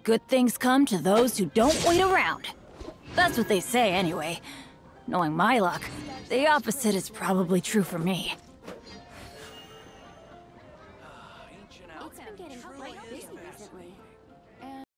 good things come to those who don't wait around. That's what they say anyway. Knowing my luck, the opposite is probably true for me.